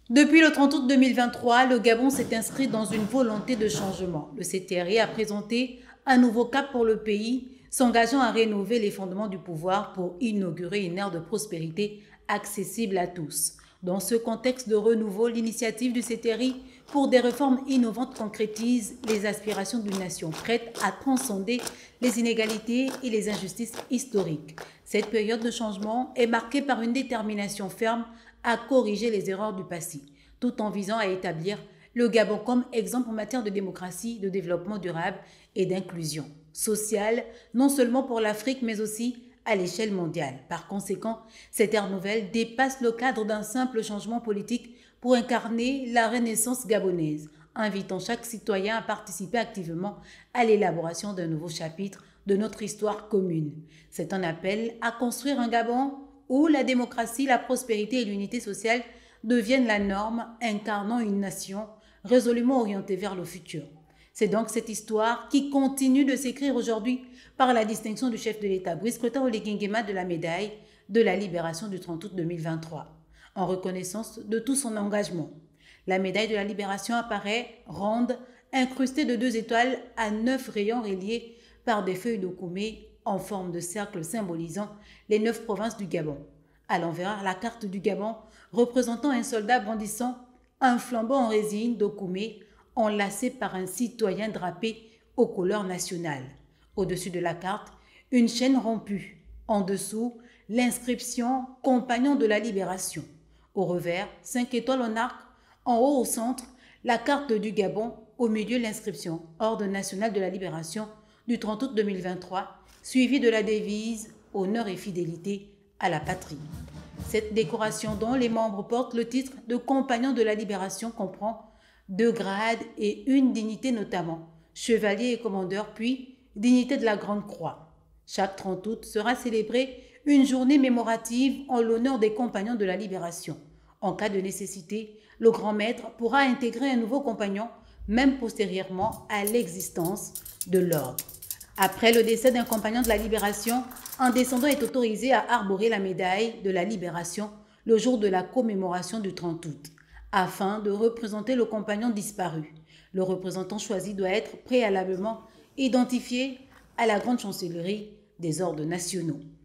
Depuis le 30 août 2023, le Gabon s'est inscrit dans une volonté de changement. Le CTRI a présenté un nouveau cap pour le pays, s'engageant à rénover les fondements du pouvoir pour inaugurer une ère de prospérité accessible à tous. Dans ce contexte de renouveau, l'initiative du CTRI pour des réformes innovantes concrétise les aspirations d'une nation prête à transcender les inégalités et les injustices historiques. Cette période de changement est marquée par une détermination ferme à corriger les erreurs du passé, tout en visant à établir le Gabon comme exemple en matière de démocratie, de développement durable et d'inclusion sociale, non seulement pour l'Afrique, mais aussi à l'échelle mondiale. Par conséquent, cette ère nouvelle dépasse le cadre d'un simple changement politique pour incarner la renaissance gabonaise, invitant chaque citoyen à participer activement à l'élaboration d'un nouveau chapitre de notre histoire commune. C'est un appel à construire un Gabon où la démocratie, la prospérité et l'unité sociale deviennent la norme, incarnant une nation résolument orientée vers le futur. C'est donc cette histoire qui continue de s'écrire aujourd'hui par la distinction du chef de l'État, Brice Clotaire Oligui Nguema, de la médaille de la libération du 30 août 2023, en reconnaissance de tout son engagement. La médaille de la libération apparaît ronde, incrustée de 2 étoiles à 9 rayons reliés par des feuilles de koumé en forme de cercle symbolisant les 9 provinces du Gabon. À l'envers, la carte du Gabon représentant un soldat brandissant un flambeau en résine de koumé enlacé par un citoyen drapé aux couleurs nationales. Au-dessus de la carte, une chaîne rompue. En dessous, l'inscription « Compagnon de la Libération ». Au revers, 5 étoiles en arc. En haut, au centre, la carte du Gabon. Au milieu, l'inscription « Ordre national de la Libération » du 30 août 2023, suivie de la devise « Honneur et fidélité à la patrie ». Cette décoration dont les membres portent le titre de Compagnon de la Libération comprend 2 grades et une dignité notamment, chevalier et commandeur, puis dignité de la Grande Croix. Chaque 30 août sera célébrée une journée mémorative en l'honneur des compagnons de la Libération. En cas de nécessité, le grand maître pourra intégrer un nouveau compagnon, même postérieurement à l'existence de l'ordre. Après le décès d'un compagnon de la Libération, un descendant est autorisé à arborer la médaille de la Libération le jour de la commémoration du 30 août, afin de représenter le compagnon disparu. Le représentant choisi doit être préalablement identifié à la grande chancellerie des ordres nationaux.